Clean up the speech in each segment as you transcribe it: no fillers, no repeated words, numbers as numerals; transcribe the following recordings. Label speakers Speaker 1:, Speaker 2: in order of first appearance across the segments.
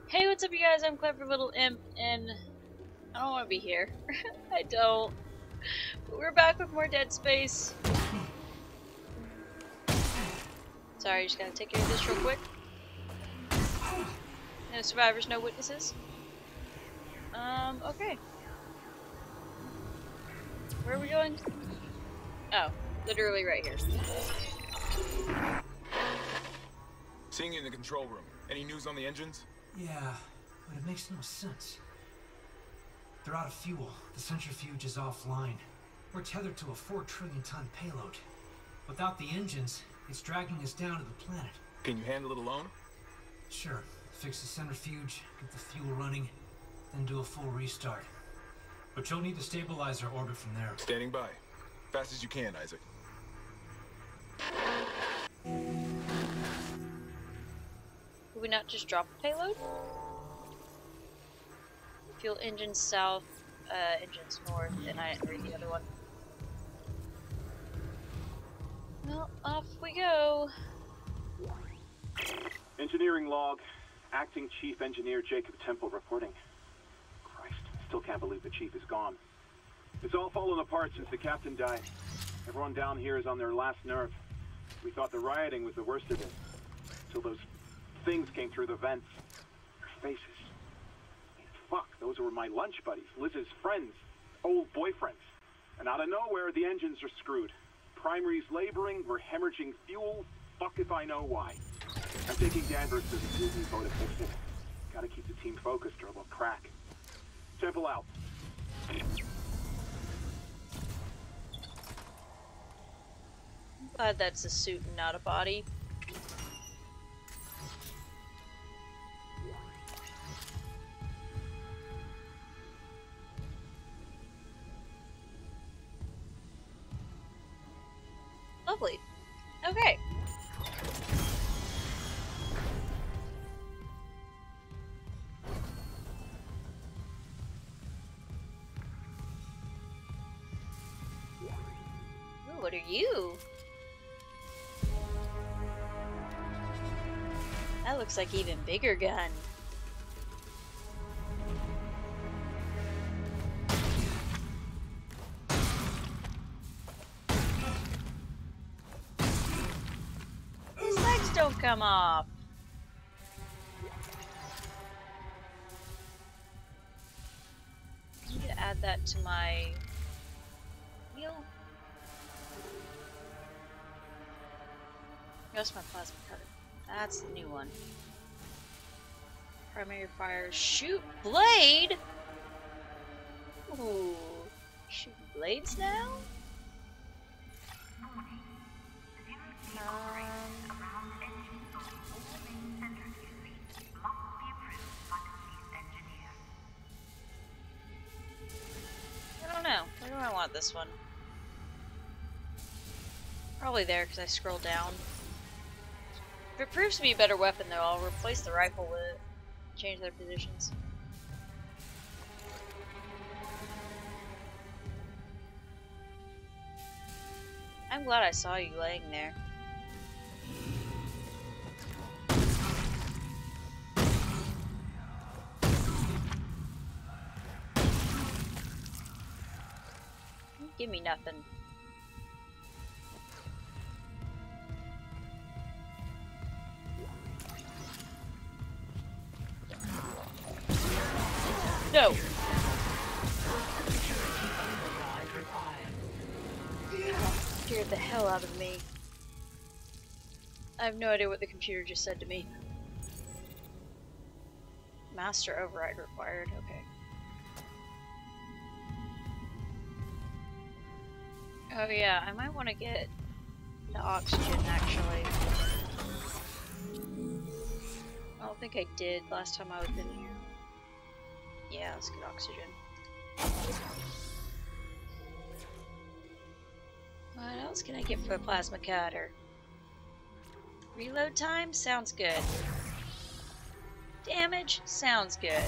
Speaker 1: Hey, what's up you guys? I'm Clever Little Imp, and I don't want to be here. I don't. But we're back with more Dead Space. Sorry, just gotta take care of this real quick. No survivors, no witnesses. Okay. Where are we going? Oh, literally right here.
Speaker 2: Seeing you in the control room. Any news on the engines?
Speaker 3: Yeah, but it makes no sense. They're out of fuel. The centrifuge is offline. We're tethered to a 4 trillion ton payload. Without the engines, it's dragging us down to the planet.
Speaker 2: Can you handle it alone?
Speaker 3: Sure. Fix the centrifuge, get the fuel running, then do a full restart. But you'll need to stabilize our orbit from there.
Speaker 2: Standing by. Fast as you can, Isaac.
Speaker 1: Could we not just drop a payload? Fuel engines south, engines north, and I didn't read the other one. Well, off we go.
Speaker 4: Engineering log. Acting Chief Engineer Jacob Temple reporting. Christ, still can't believe the chief is gone. It's all fallen apart since the captain died. Everyone down here is on their last nerve. We thought the rioting was the worst of it. Till those things came through the vents. Their faces. I mean, fuck, those were my lunch buddies, Liz's friends, old boyfriends. And out of nowhere, the engines are screwed. Primary's laboring, we're hemorrhaging fuel. Fuck if I know why. I'm taking Danvers to the fuel depot to fix it. Gotta keep the team focused or they'll crack. Temple out.
Speaker 1: Glad that's a suit and not a body. Lovely. Okay. Ooh, what are you? That looks like even bigger gun. His legs don't come off. I need to add that to my wheel. That's my plasma cutter. That's the new one. Primary fire. Shoot blade? Ooh. Shoot blades now? I don't know. Where do I want this one? Probably there because I scrolled down. If it proves to be a better weapon though, I'll replace the rifle with it. Change their positions. I'm glad I saw you laying there. Give me nothing. No! Scared the hell out of me. I have no idea what the computer just said to me. Master override required, okay. Oh yeah, I might want to get the oxygen actually. I don't think I did last time I was in here. Yeah, let's get oxygen. What else can I get for a plasma cutter? Reload time? Sounds good. Damage? Sounds good.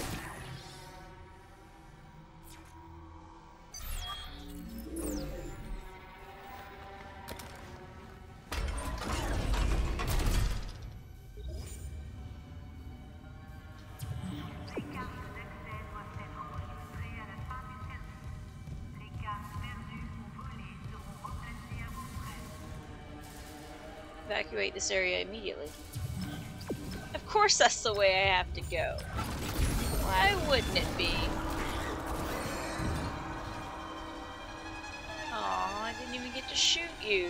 Speaker 1: evacuate this area immediately. Of course that's the way I have to go. Why wouldn't it be? Aw, I didn't even get to shoot you.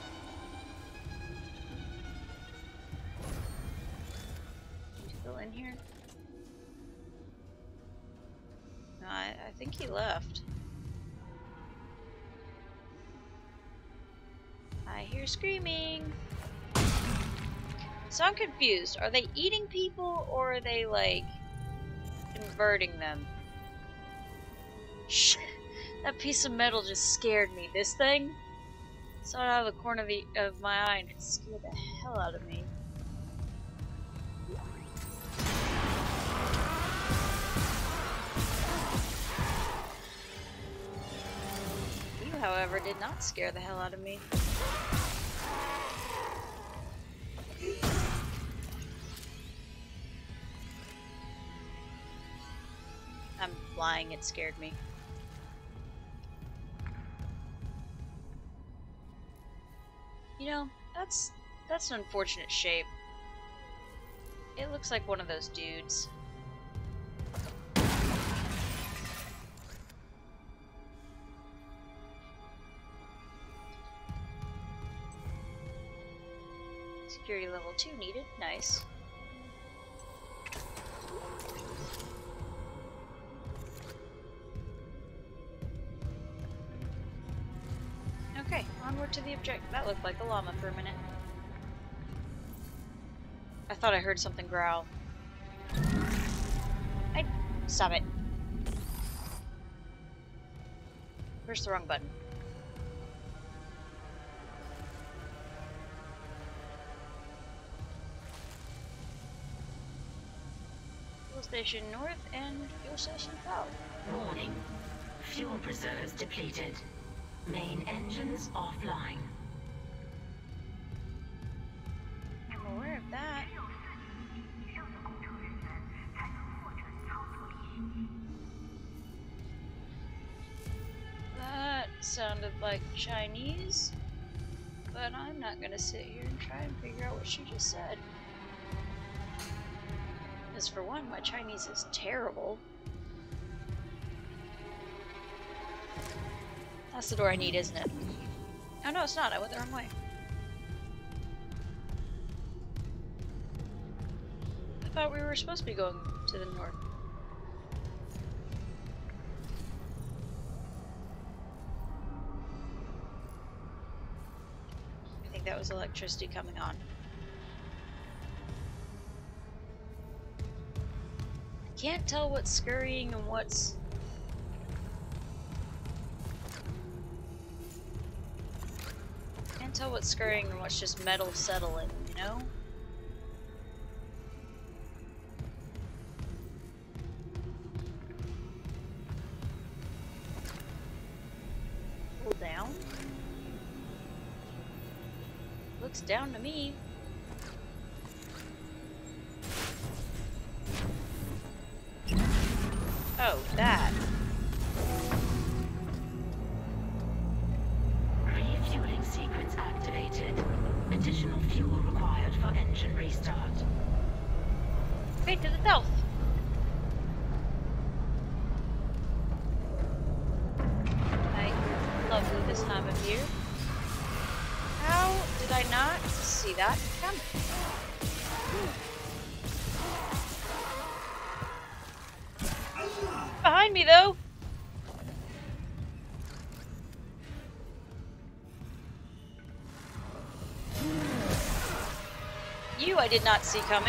Speaker 1: You still in here? No, I think he left. I hear screaming. So I'm confused. Are they eating people or are they like converting them? Shit. That piece of metal just scared me. This thing? Saw it out of the corner of my eye and it scared the hell out of me. You, however, did not scare the hell out of me. I'm lying, it scared me. You know, that's an unfortunate shape. It looks like one of those dudes. Security level 2 needed. Nice. Okay, onward to the objective. That looked like a llama for a minute. I thought I heard something growl. Stop it. Where's the wrong button? Fuel station north and fuel station south.
Speaker 5: Warning. Fuel reserves depleted. Main engines offline.
Speaker 1: I'm aware of that. That sounded like Chinese, but I'm not gonna sit here and try and figure out what she just said. Because for one, my Chinese is terrible. That's the door I need, isn't it? Oh no, it's not. I went the wrong way. I thought we were supposed to be going to the north. I think that was electricity coming on. I can't tell what's scurrying and what's... Can't tell what's scurrying and what's just metal settling, you know? Hold down. Looks down to me. Oh, that.
Speaker 5: Refueling sequence activated. Additional fuel required for engine restart.
Speaker 1: Okay, to the south. Nice, lovely this time of year. How did I not see that coming? Behind me, though. You I did not see coming.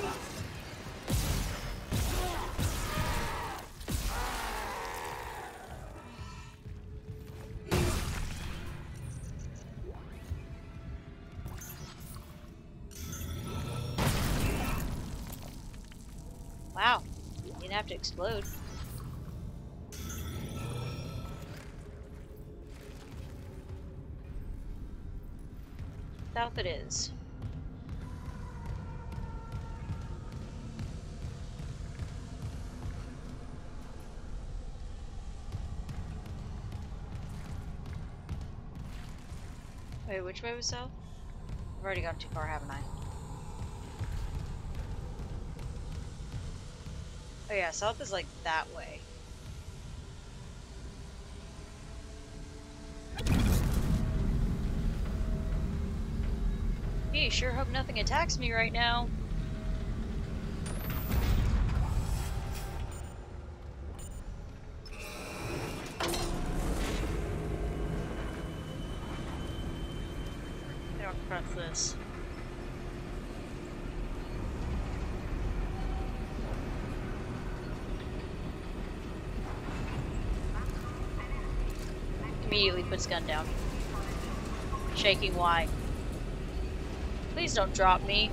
Speaker 1: Wow, you didn't have to explode. South it is. Wait, which way was south? I've already gone too far, haven't I? Oh yeah, south is like that way. Gee, sure hope nothing attacks me right now. I don't press this. Immediately puts gun down. Shaking why? Please don't drop me.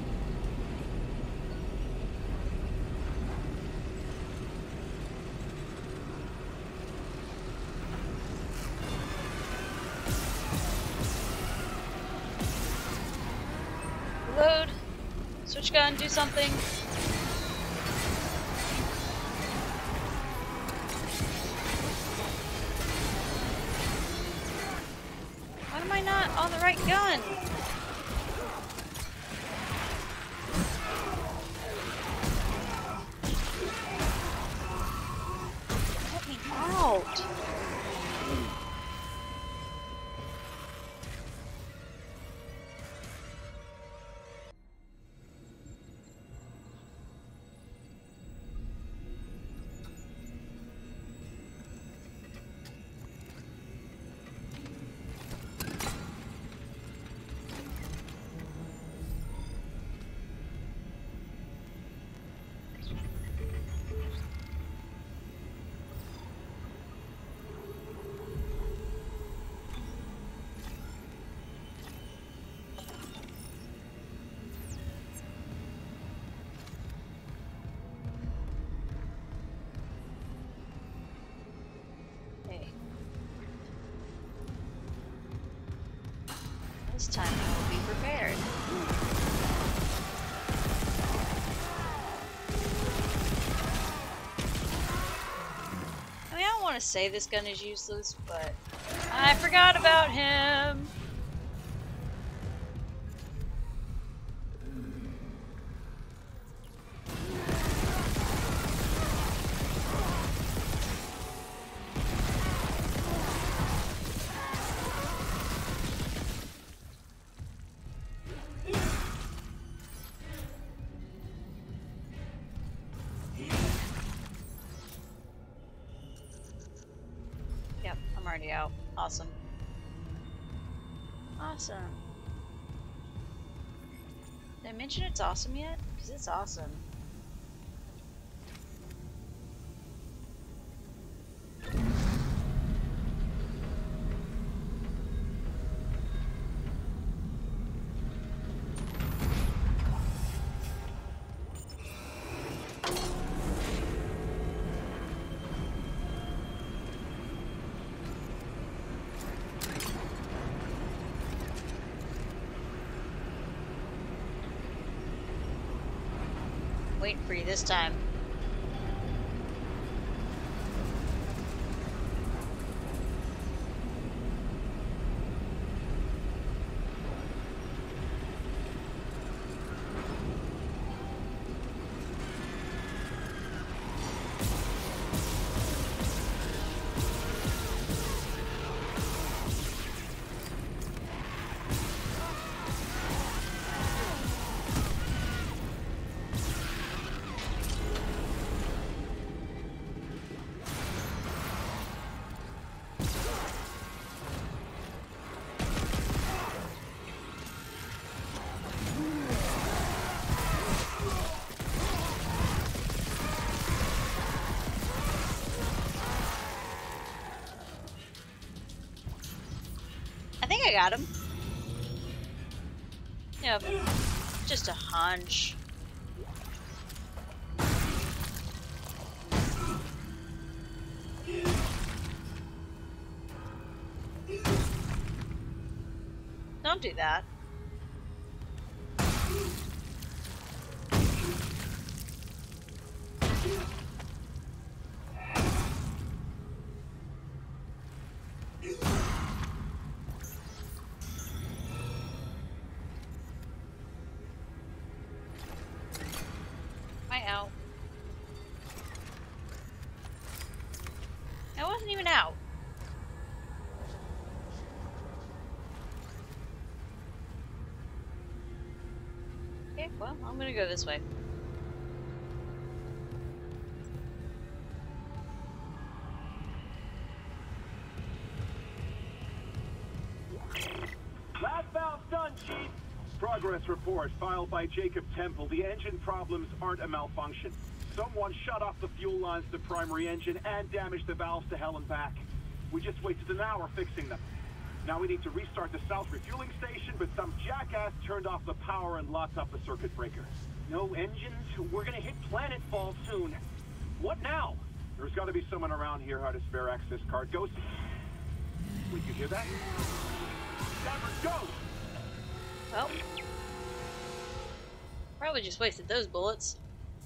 Speaker 1: Reload. Switch gun, do something. Why am I not on the right gun? Let me out. This time I will be prepared. I mean, I don't want to say this gun is useless, but I forgot about him. Yep, I'm already out. Awesome. Awesome. Did I mention it's awesome yet? Because it's awesome. Waiting for you this time. I think I got him. Yep. Just a hunch. Don't do that. out? I wasn't even out. Okay, well, I'm gonna go this way.
Speaker 4: Last valve's done, Chief. Progress report filed by Jacob Temple. The engine problems aren't a malfunction. Someone shut off the fuel lines to the primary engine and damaged the valves to hell and back. We just wasted an hour fixing them. Now we need to restart the south refueling station, but some jackass turned off the power and locked up the circuit breaker. No engines? We're gonna hit planetfall soon. What now? There's gotta be someone around here who had a spare access card. Ghost? Wait, you hear that? Danvers, go!
Speaker 1: Well, probably just wasted those bullets.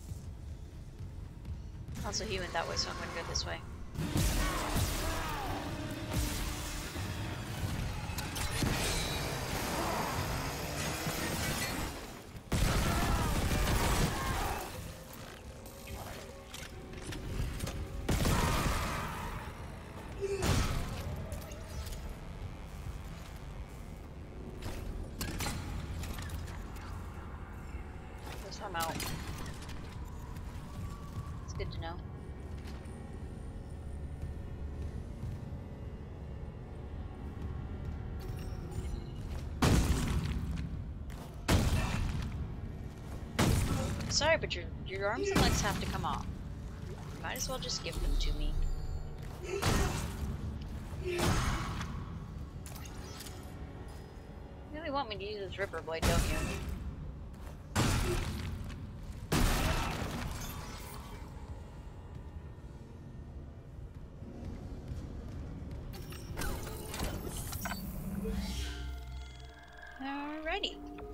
Speaker 1: Also, he went that way, so I'm gonna go this way. I'm out. It's good to know. Sorry, but your arms and legs have to come off. You might as well just give them to me. You really want me to use this Ripper Blade, don't you? Alrighty.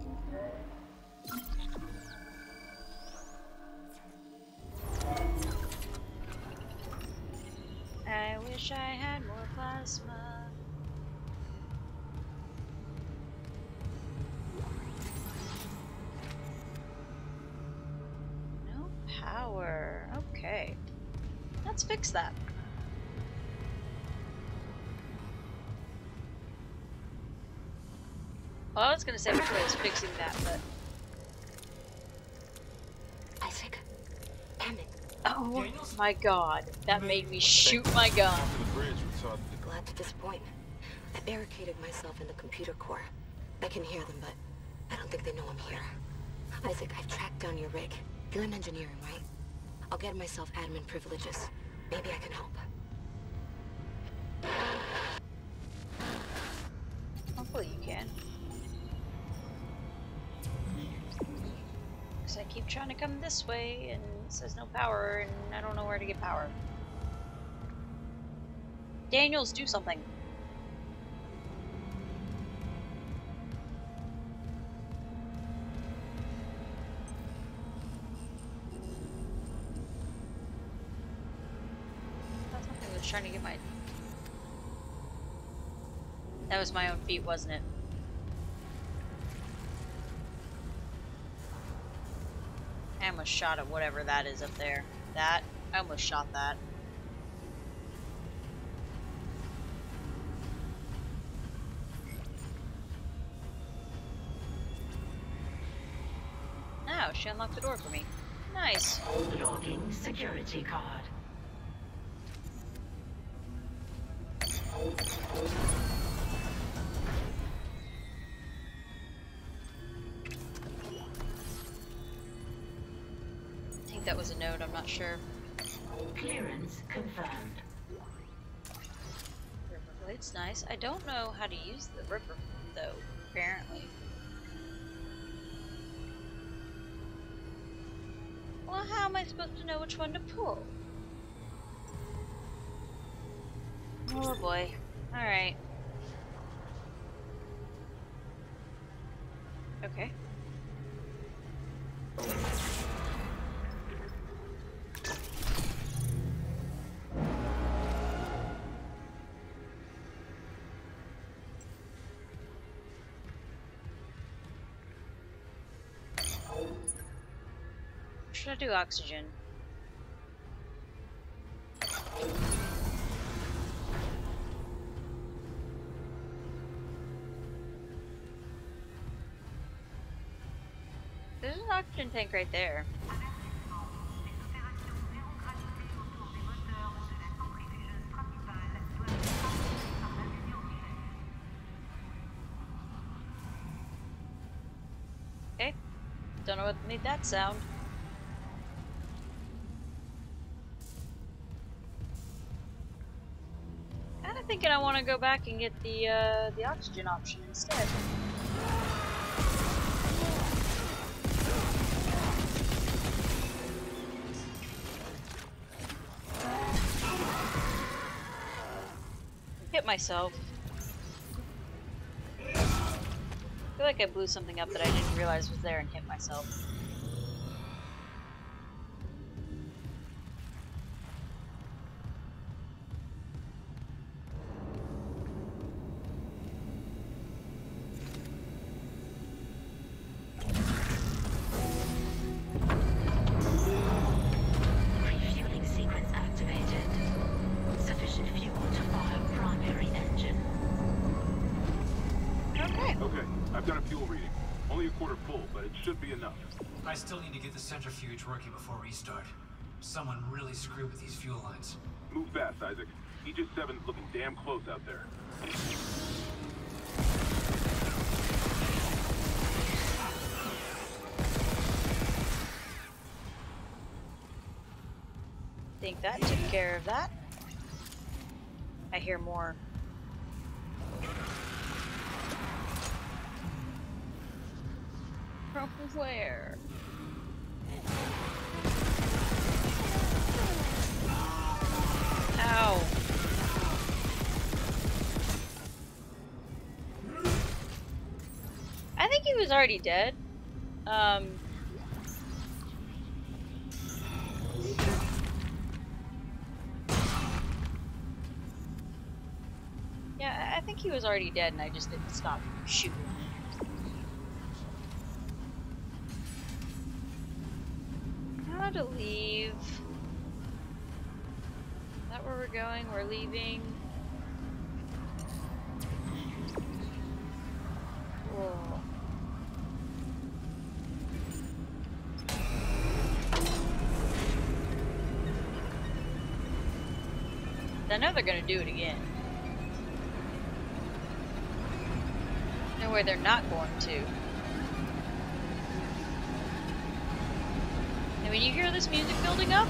Speaker 1: I wish I had more plasma. No power. Okay. Let's fix that. Well, I was gonna say which way is fixing that, but
Speaker 5: Isaac, damn it.
Speaker 1: oh my god, that made me shoot my gun.
Speaker 2: After the bridge, we saw the...
Speaker 5: Glad to disappoint. I barricaded myself in the computer core. I can hear them, but I don't think they know I'm here. Isaac, I've tracked down your rig. You're in engineering, right? I'll get myself admin privileges. Maybe I can help.
Speaker 1: Hopefully you can. Because I keep trying to come this way and it says no power and I don't know where to get power. Daniels, do something. That's something I was trying to get my... That was my own feet, wasn't it? I almost shot at whatever that is up there. That, I almost shot that. Now she unlocked the door for me. Nice.
Speaker 5: Logging security card.
Speaker 1: I think that was a node, I'm not sure.
Speaker 5: Clearance confirmed.
Speaker 1: Ripper Blade's nice. I don't know how to use the Ripper, though, apparently. Well, how am I supposed to know which one to pull? Oh boy. Alright. Okay. should I do? Oxygen. There's an oxygen tank right there. Okay. Don't know what made that sound. Kinda thinking I want to go back and get the oxygen option instead. Hit myself. I feel like I blew something up that I didn't realize was there and hit myself.
Speaker 5: Refueling sequence activated. Sufficient fuel to fire primary engine.
Speaker 1: Okay.
Speaker 4: Okay, I've done a fuel reading. Only a quarter full, but it should be enough.
Speaker 3: I still need to get the centrifuge working before restart. Someone really screwed with these fuel lines.
Speaker 4: Move fast, Isaac. Aegis 7's looking damn close out there.
Speaker 1: Think that took care of that. I hear more. From where? Ow. I think he was already dead. Yeah, I think he was already dead and I just didn't stop shooting. How to leave? Is that where we're going? We're leaving. Whoa. I know they're gonna do it again. No way they're not going to. I mean, you hear this music building up?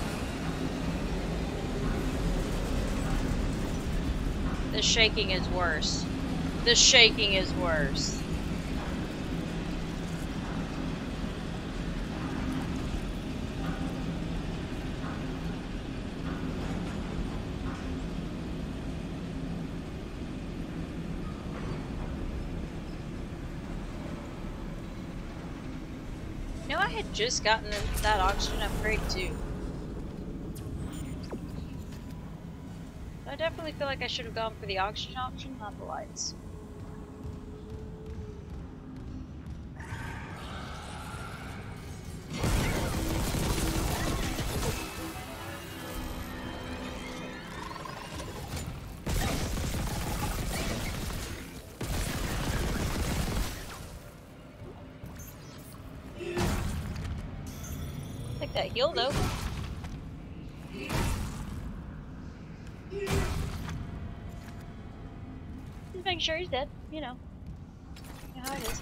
Speaker 1: The shaking is worse. The shaking is worse. You know, I had just gotten that oxygen upgrade too. I definitely feel like I should have gone for the oxygen option, not the lights. Take that heal though. Just making sure he's dead, you know. You know how it is.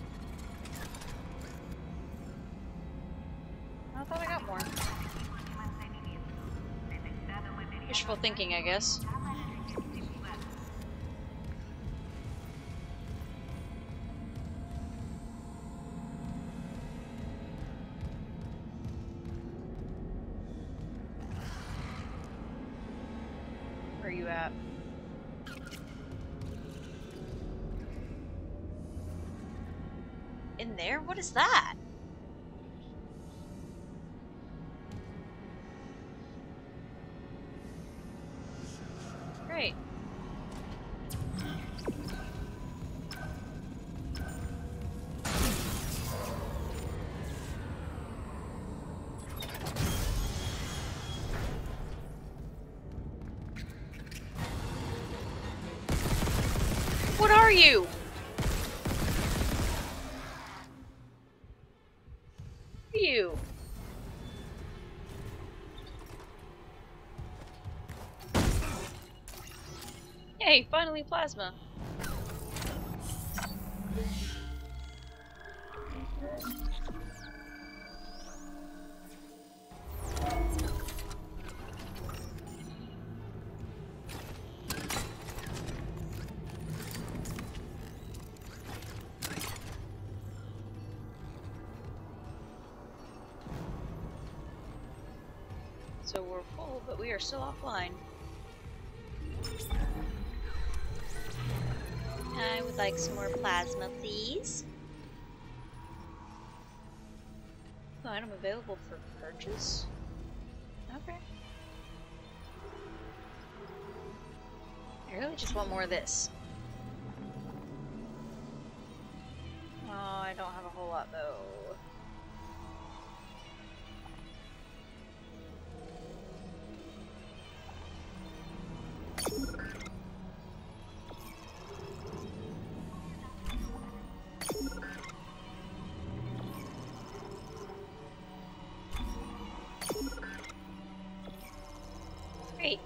Speaker 1: I thought I got more. Wishful thinking, I guess. Where are you at? In there? What is that? Great. are you? Who are you? Yay, finally plasma. So we're full, but we are still offline. I would like some more plasma, please. Oh, item available for purchase? Okay. I really just want more of this. Oh, I don't have a whole lot though. Great.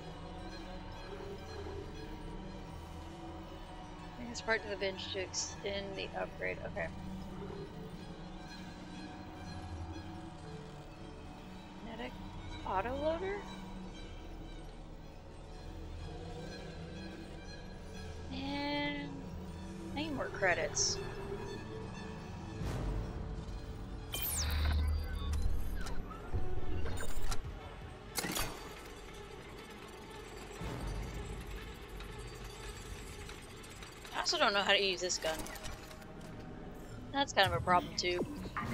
Speaker 1: Bring this part to the bench to extend the upgrade. Okay. Kinetic autoloader? And I need more credits. I also don't know how to use this gun. That's kind of a problem too.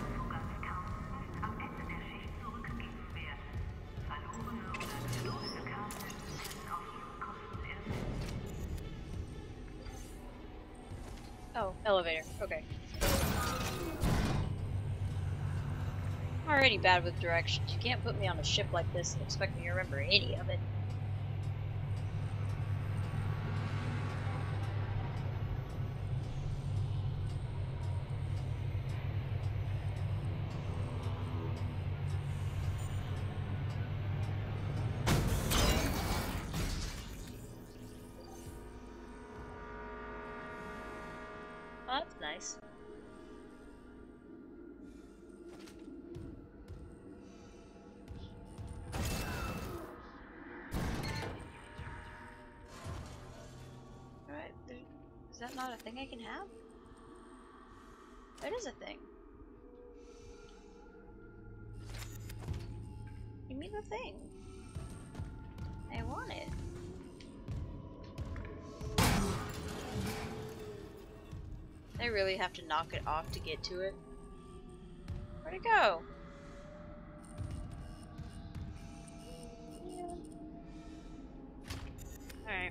Speaker 1: Oh, elevator. Okay. I'm already bad with directions. You can't put me on a ship like this and expect me to remember any of it. Oh, that's nice. Alright, is that not a thing I can have? That is a thing. Give me the thing. I want it. I really have to knock it off to get to it. Where'd it go? Alright.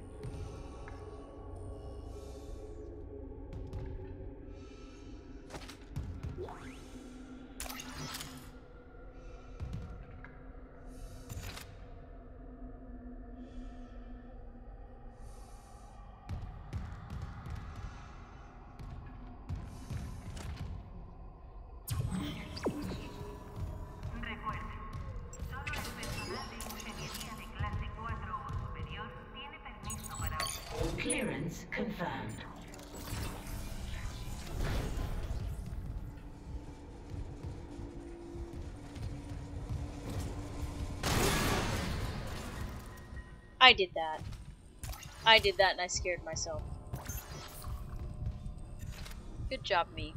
Speaker 6: Clearance confirmed.
Speaker 1: I did that. I did that and I scared myself. Good job, me.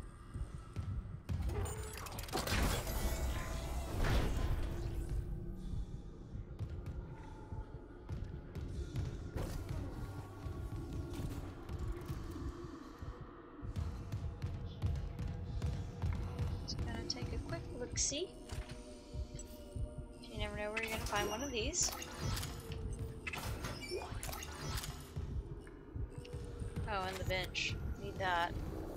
Speaker 1: Take a quick look-see. You never know where you're gonna find one of these. Oh, and the bench. Need that.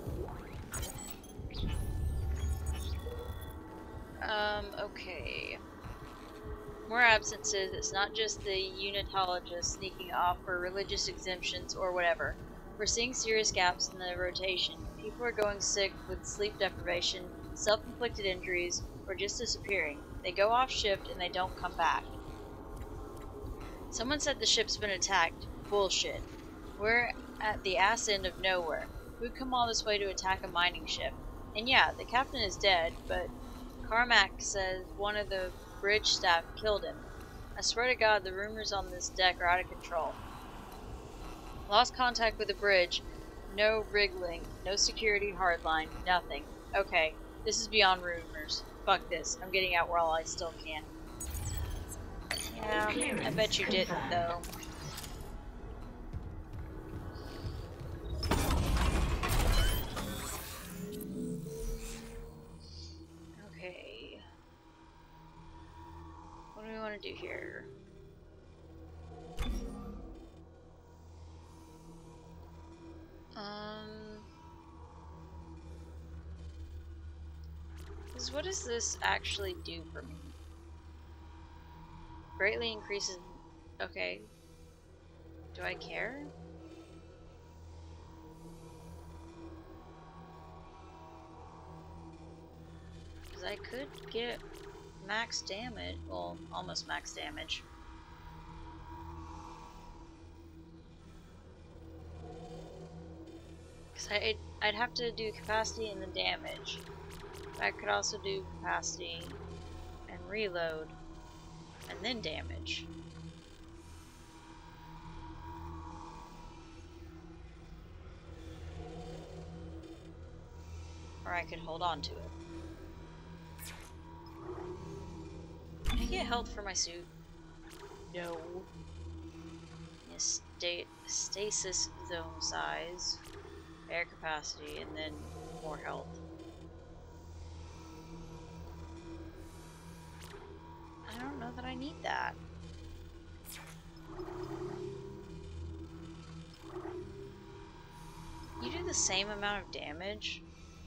Speaker 1: Okay. More absences. It's not just the unitologists sneaking off for religious exemptions or whatever. We're seeing serious gaps in the rotation. People are going sick with sleep deprivation, self-inflicted injuries, or just disappearing. They go off shift and they don't come back. Someone said the ship's been attacked. Bullshit. We're at the ass end of nowhere. Who'd come all this way to attack a mining ship? And yeah, the captain is dead, but Carmack says one of the bridge staff killed him. I swear to God, the rumors on this deck are out of control. Lost contact with the bridge. No rig link, no security hardline, nothing. Okay, this is beyond rumors. Fuck this. I'm getting out while I still can. Yeah, I bet you didn't, though. Okay. What do we want to do here? What does this actually do for me? Greatly increases... Okay. Do I care? Because I could get max damage. Well, almost max damage. Because I'd have to do capacity and then damage. I could also do capacity and reload and then damage. Or I could hold on to it. Can I get health for my suit? No. Stasis zone size, air capacity, and then more health. I don't know that I need that. You do the same amount of damage?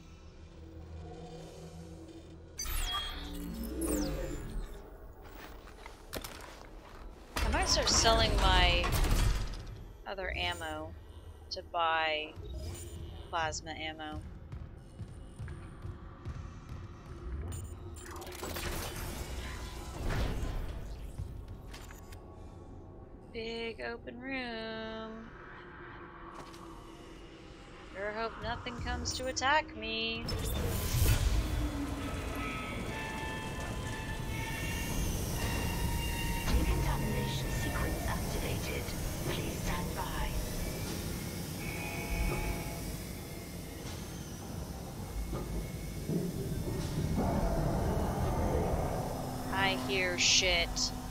Speaker 1: I might start selling my other ammo to buy plasma ammo. Big open room. Sure hope nothing comes to attack me.
Speaker 6: Decontamination sequence activated. Please stand by.
Speaker 1: I hear shit.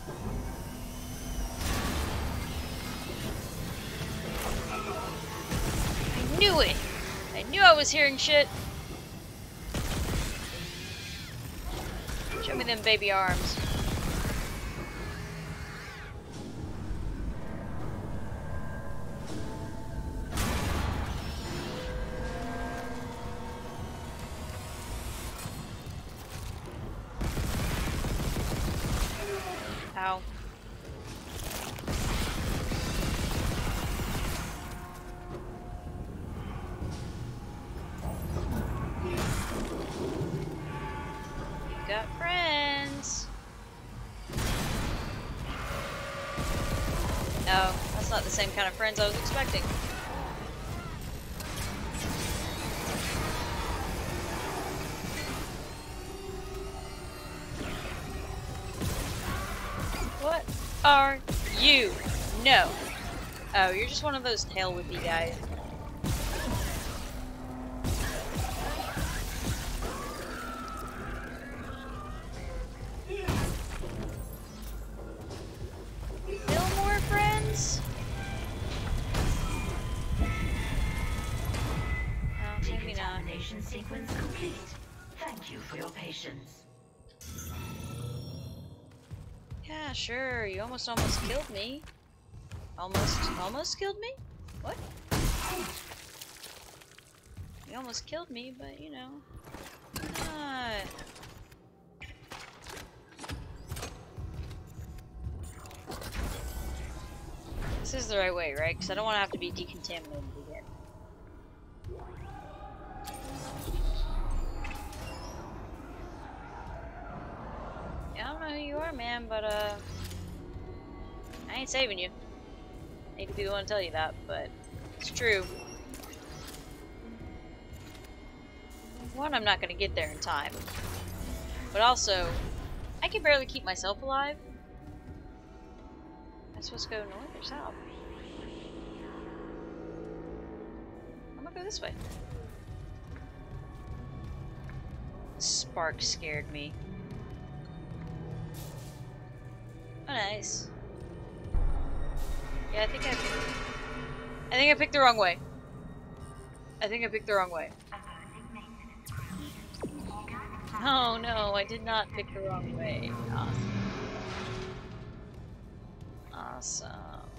Speaker 1: I knew it! I knew I was hearing shit! Show me them baby arms. Ow. You got friends. No, that's not the same kind of friends I was expecting. What are you? No. Oh, you're just one of those tail whippy guys. Still more friends? Oh, maybe not.
Speaker 6: Decontamination sequence complete. Thank you for your patience.
Speaker 1: Yeah, sure. You almost killed me. Almost killed me? What? You almost killed me, but you know, why not? This is the right way, right? Because I don't want to have to be decontaminated again. who you are, man, but I ain't saving you. I hate to be the one to tell you that, but it's true. One, I'm not gonna get there in time. But also, I can barely keep myself alive. Am I supposed to go north or south? I'm gonna go this way. Spark scared me. Oh, nice. Yeah, I think I picked the wrong way. I think I picked the wrong way. Oh no, I did not pick the wrong way. Awesome.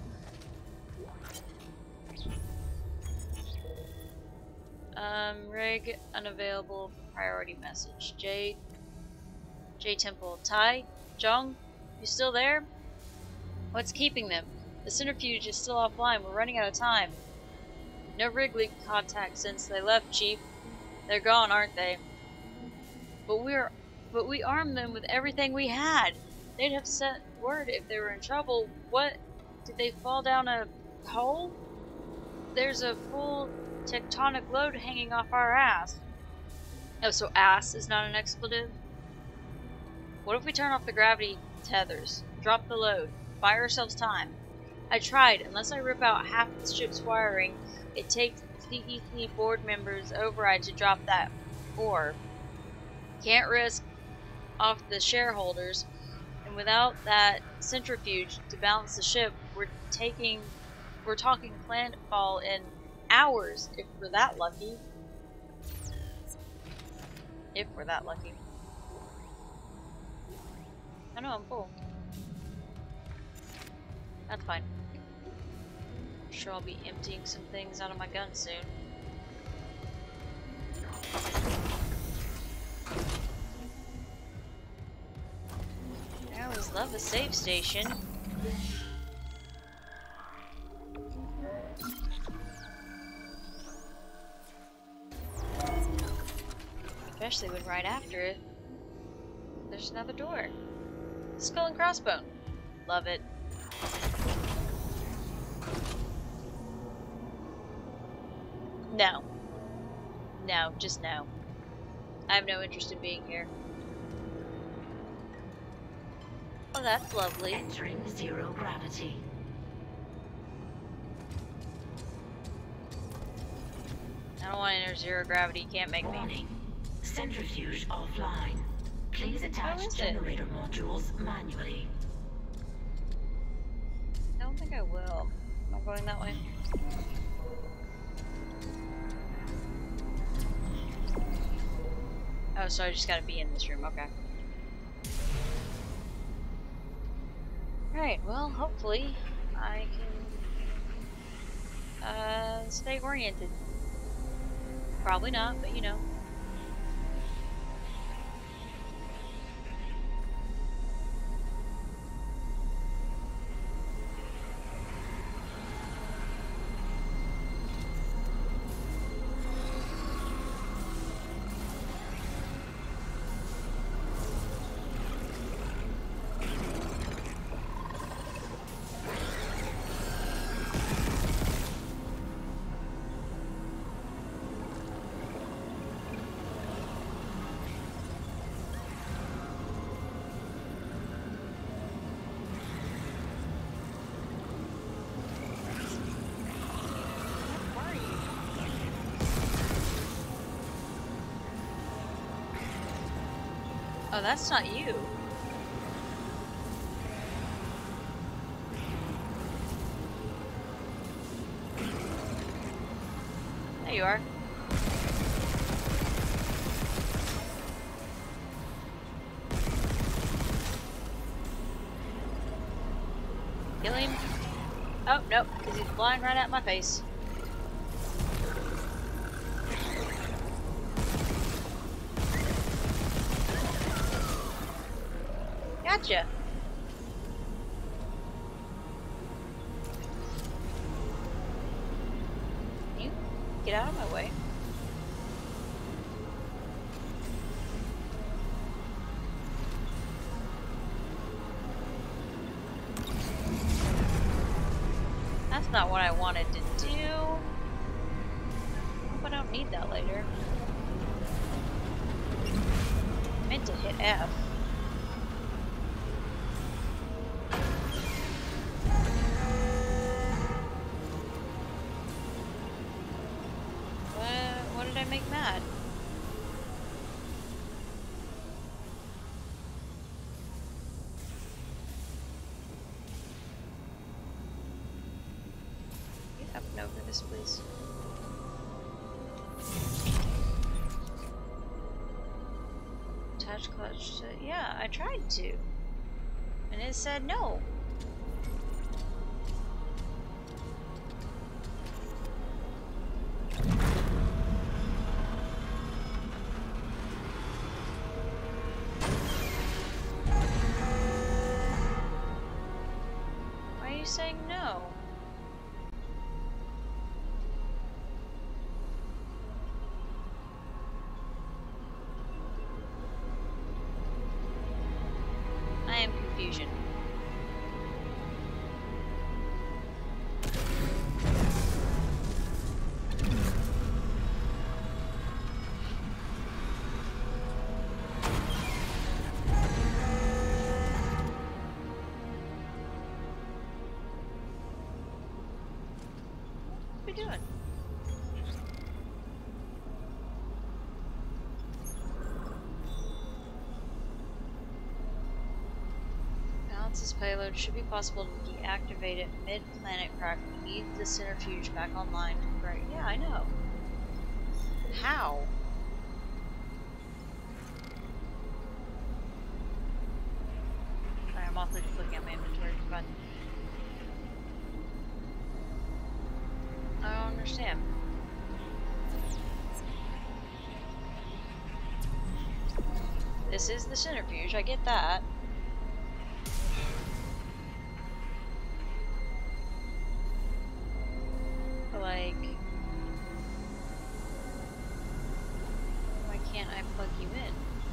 Speaker 1: Rig unavailable. Priority message. J Temple. Tai? Jong? You still there? What's keeping them? The centrifuge is still offline. We're running out of time. No rig leak contact since they left, Chief. They're gone, aren't they? But we armed them with everything we had. They'd have sent word if they were in trouble. What? Did they fall down a hole? There's a full tectonic load hanging off our ass. Oh, so ass is not an expletive? What if we turn off the gravity tethers? Drop the load. Buy ourselves time. I tried. Unless I rip out half the ship's wiring, it takes CEC board members' override to drop that ore. Can't risk off the shareholders, and without that centrifuge to balance the ship, we're talking planetfall in hours if we're that lucky. If we're that lucky. I know, I'm full. That's fine. I'm sure I'll be emptying some things out of my gun soon. I always love a save station. Especially when right after it, there's another door. Skull and crossbone. Love it. No. No, just no. I have no interest in being here. Oh, that's lovely.
Speaker 6: Entering zero gravity.
Speaker 1: I don't want to enter zero gravity. You can't make me.
Speaker 6: Warning. Centrifuge offline. Please attach generator modules manually.
Speaker 1: I don't think I will. Am I going that way? Oh, so I just gotta be in this room. Okay. Alright, well, hopefully I can stay oriented. Probably not, but you know. Oh, that's not you. There you are. Kill him. Oh, nope, because he's flying right at my face. Gotcha. Can you get out of my way? That's not what I wanted to do. Hope I don't need that later. I meant to hit F. What did I make mad? Get up and over this, please. Attach clutch to, yeah, I tried to. And it said no. Why are you saying no? I am confusion. What are we doing? Balance this payload. Should be possible to deactivate it mid-planet crack. We need the centrifuge back online. Right? Yeah, I know. How? Sorry, I'm also just looking at my inventory. But I don't understand. This is the centrifuge. I get that. Like, why can't I plug you in?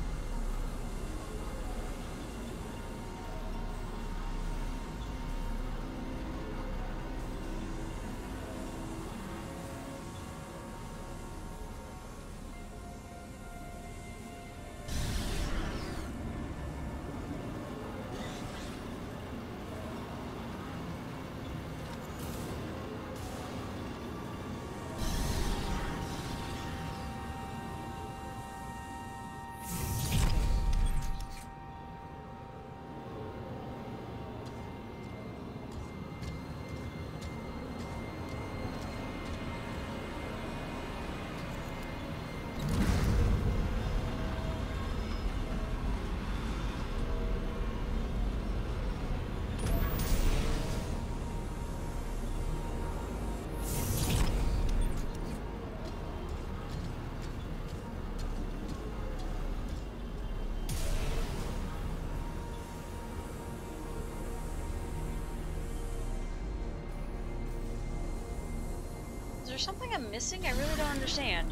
Speaker 1: Is there something I'm missing? I really don't understand.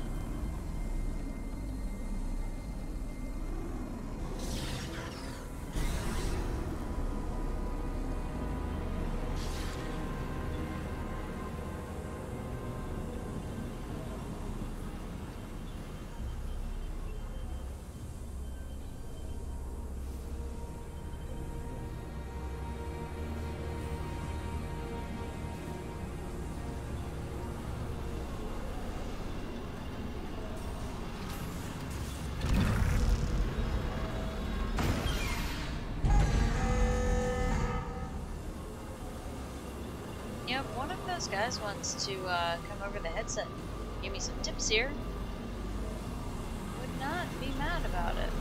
Speaker 1: Yep, one of those guys wants to come over the headset and give me some tips here. Would not be mad about it.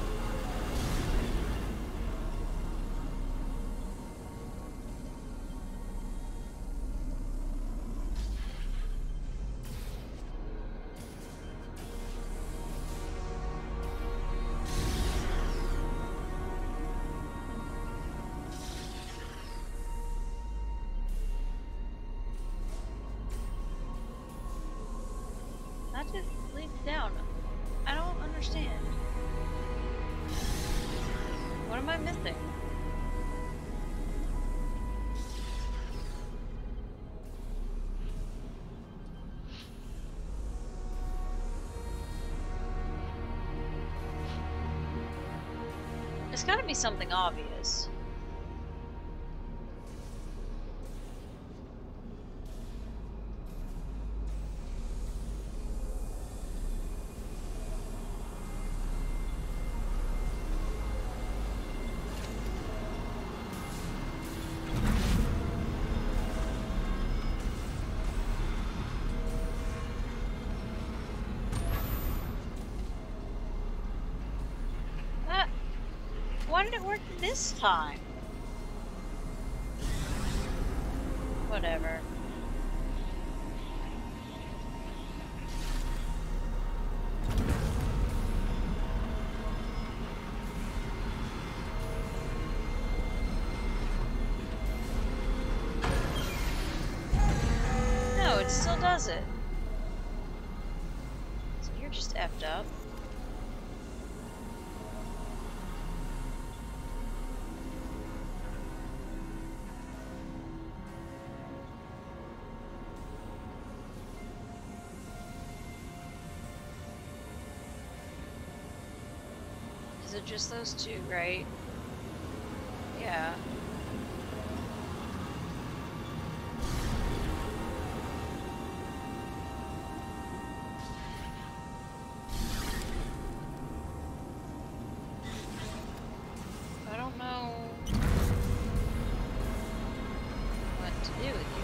Speaker 1: That just leads down. I don't understand. What am I missing? There's gotta be something obvious. Why did it work this time? Whatever. No, it still does it. So you're just effed up. Is it just those two, right? Yeah. I don't know what to do with you.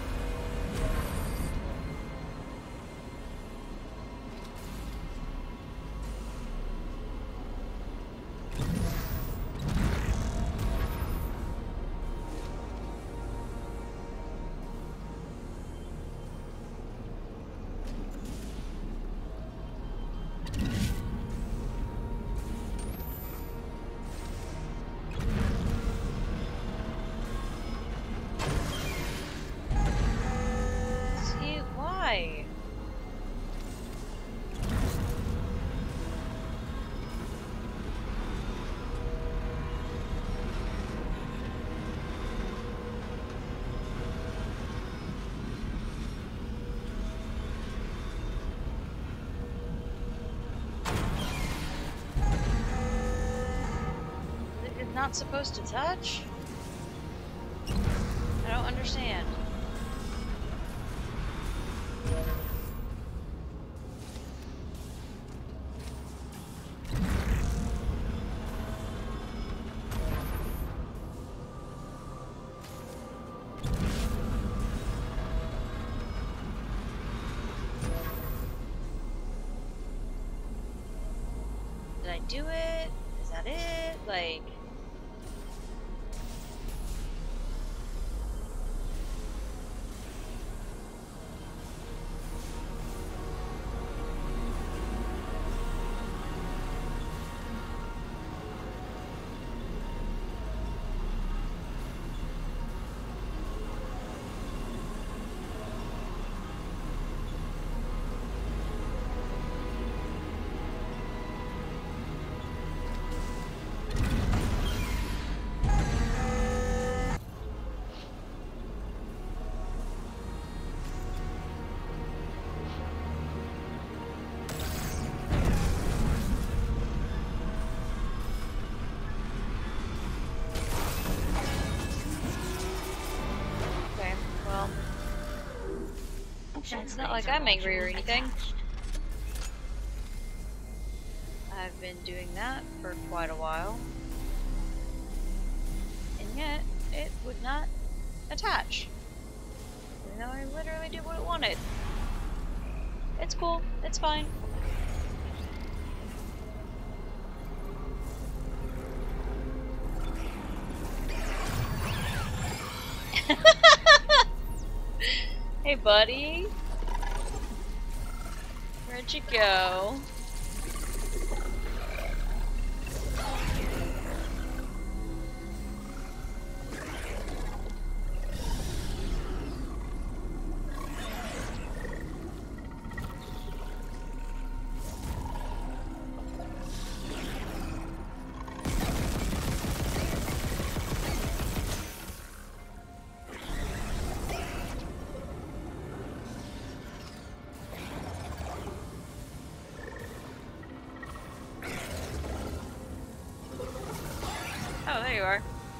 Speaker 1: Not supposed to touch? I don't understand. Did I do it? Is that it? Like... It's not like I'm angry or anything. I've been doing that for quite a while. And yet, it would not attach. Even though I literally did what it wanted. It's cool. It's fine. Hey, buddy. Where'd you go? you are.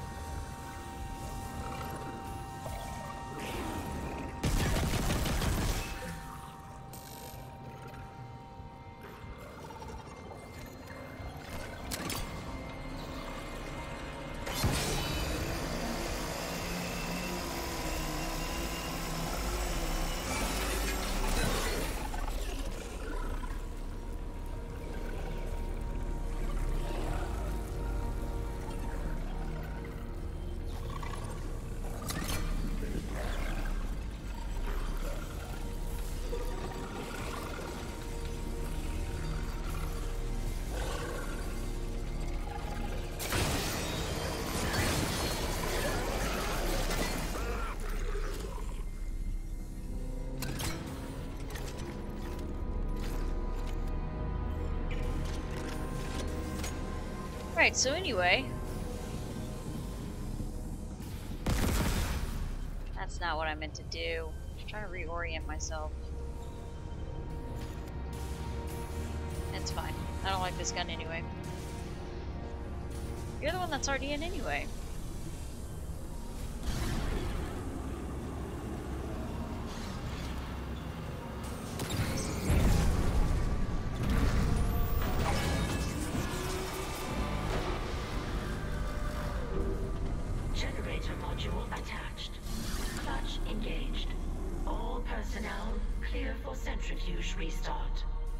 Speaker 1: Right, so anyway, that's not what I meant to do. Just trying to reorient myself. It's fine. I don't like this gun anyway. You're the one that's already in anyway.
Speaker 6: Generator module attached. Clutch engaged. All personnel clear for centrifuge restart.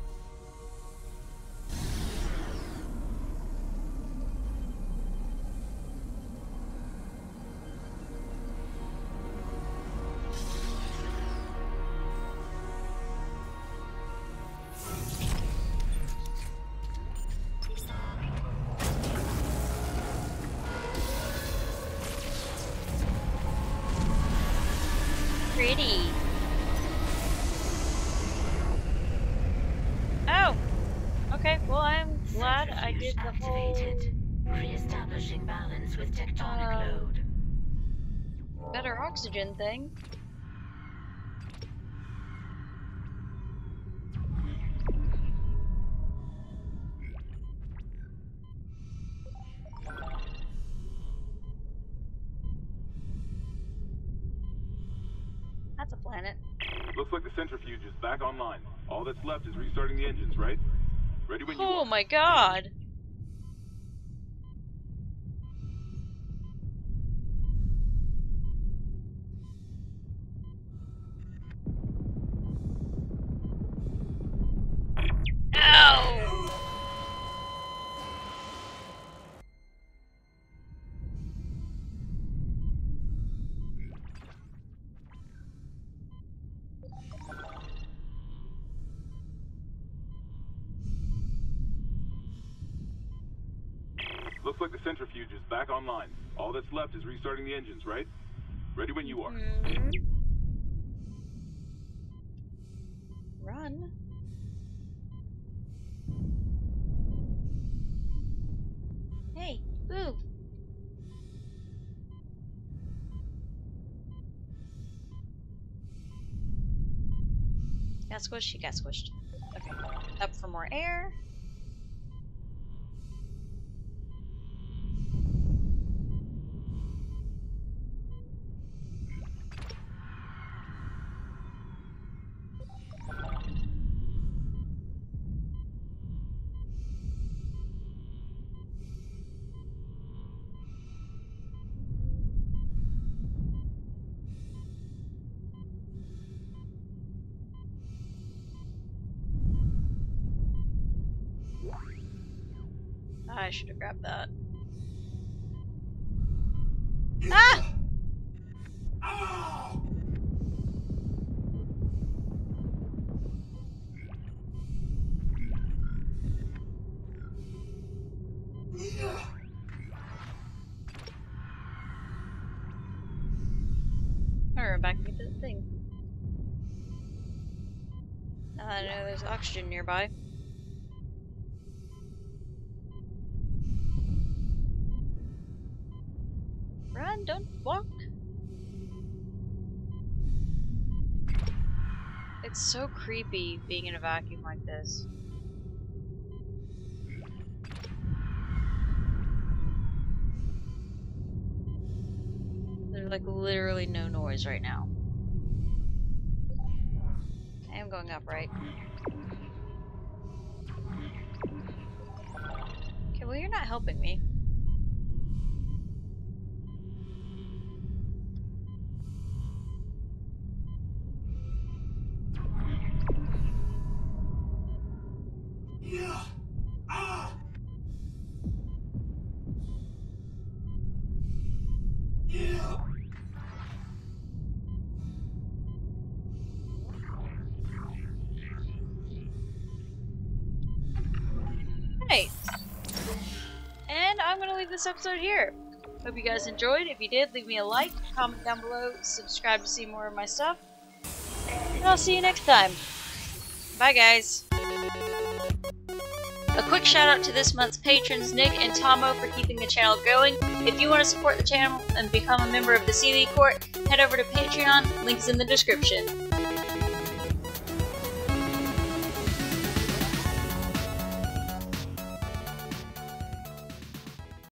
Speaker 1: Pretty. Oh! Okay, well I'm glad I did the whole...
Speaker 6: Activated. Re-establishing balance with tectonic load.
Speaker 1: better oxygen thing. That's a planet.
Speaker 4: Looks like the centrifuge is back online. All that's left is restarting the engines, right? Ready when you
Speaker 1: Oh
Speaker 4: are.
Speaker 1: my god! Ow!
Speaker 4: Looks like the centrifuge is back online. All that's left is restarting the engines, right? Ready when you are.
Speaker 1: Run. Hey, boo! Got squished? She got squished. Okay. Up for more air. I should have grabbed that. Ah! I'll run back and get the thing. Now that I know there's oxygen nearby. Run, don't walk. It's so creepy being in a vacuum like this. There's like literally no noise right now. I am going up, right? Okay, well you're not helping me.
Speaker 3: Yeah. Ah. Yeah.
Speaker 1: Hey! And I'm gonna leave this episode here. Hope you guys enjoyed. If you did, leave me a like, comment down below, subscribe to see more of my stuff. And I'll see you next time. Bye guys! A quick shout out to this month's patrons, Nick and Tomo, for keeping the channel going. If you want to support the channel and become a member of the Seelie Court, head over to Patreon, links in the description.